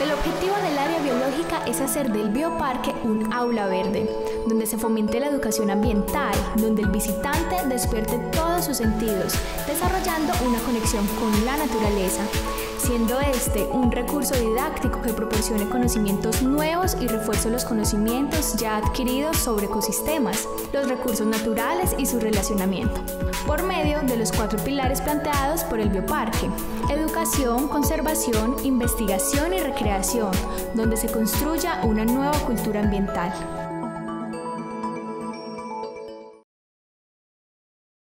El objetivo del área biológica es hacer del bioparque un aula verde, donde se fomente la educación ambiental, donde el visitante despierte todos sus sentidos, desarrollando una conexión con la naturaleza, siendo este un recurso didáctico que proporcione conocimientos nuevos y refuerce los conocimientos ya adquiridos sobre ecosistemas, los recursos naturales y su relacionamiento, por medio de los 4 pilares planteados por el bioparque: educación, conservación, investigación y recreación, donde se construya una nueva cultura ambiental.